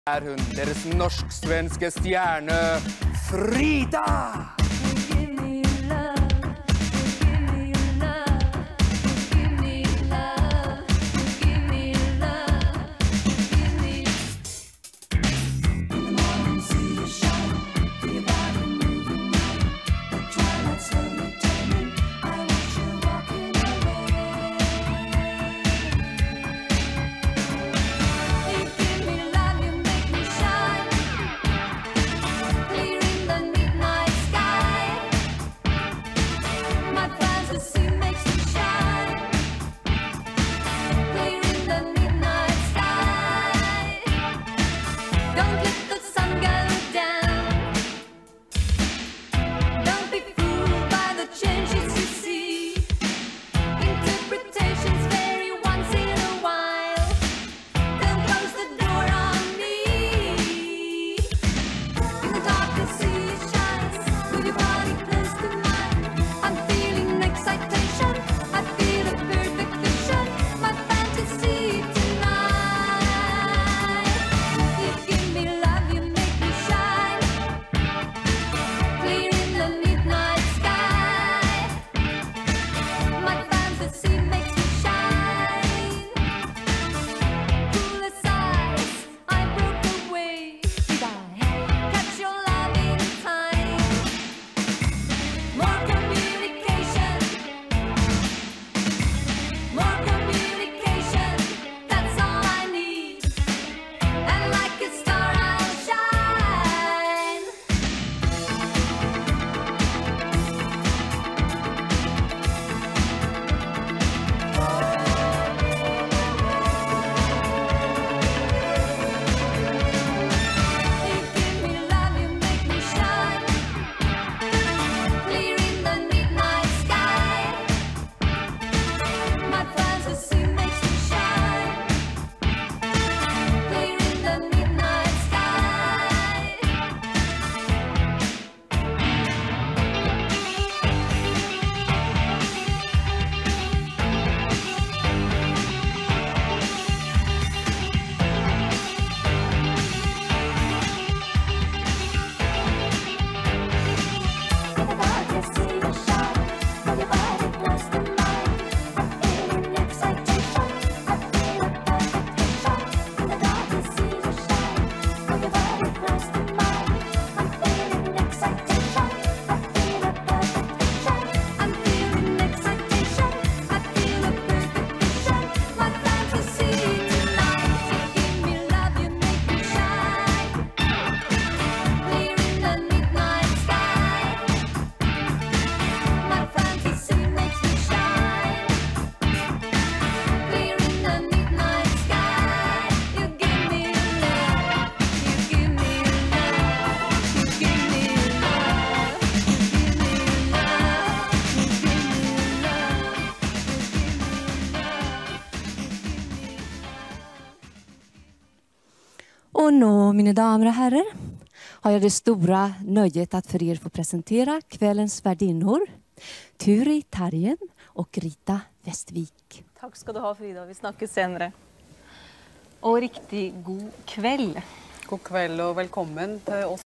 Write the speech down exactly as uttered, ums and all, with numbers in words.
är hon, deras norsk-svenska stjärna Frida. Och nu, mina damer och herrar, har jag det stora nöjet att för er få presentera kvällens värdinnor, Turi Tarjen och Rita Westvik. Tack ska du ha, Frida. Vi snackar senare. Och riktigt god kväll. God kväll och välkommen till oss.